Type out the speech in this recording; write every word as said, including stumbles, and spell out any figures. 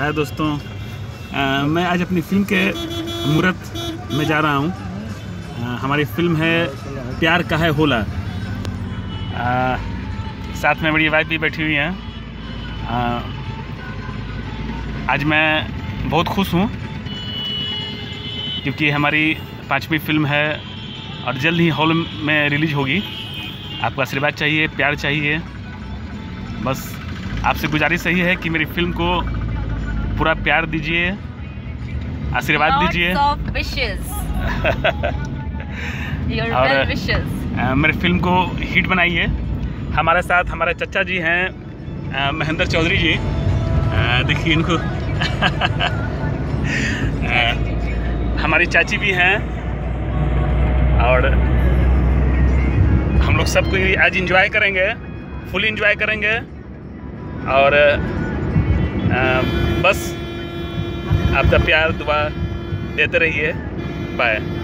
हाय दोस्तों, आ, मैं आज अपनी फिल्म के मुहूर्त में जा रहा हूँ। हमारी फिल्म है प्यार का है होला। आ, साथ में मेरी वाइफ भी बैठी हुई हैं। आ, आज मैं बहुत खुश हूँ क्योंकि हमारी पांचवी फिल्म है और जल्द ही हॉल में रिलीज होगी। आपका आशीर्वाद चाहिए, प्यार चाहिए। बस आपसे गुजारिश यही है कि मेरी फिल्म को पूरा प्यार दीजिए, आशीर्वाद दीजिए और मेरे फिल्म को हिट बनाइए। हमारे साथ हमारे चचा जी हैं, महेंद्र चौधरी जी। देखिए इनको हमारी चाची भी हैं और हम लोग सबको आज एंजॉय करेंगे, फुल एंजॉय करेंगे और आ, बस आपका प्यार दुआ देते रहिए। बाय।